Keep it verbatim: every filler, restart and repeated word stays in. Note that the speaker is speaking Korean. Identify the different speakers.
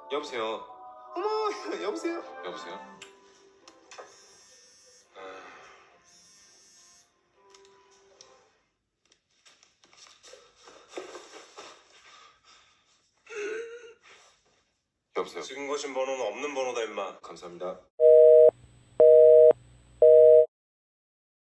Speaker 1: 여보세요.
Speaker 2: 어머, 여보세요?
Speaker 1: 여보세요? 여보세요.
Speaker 2: 지금 거신 번호는 없는 번호다, 임마.
Speaker 1: 감사합니다.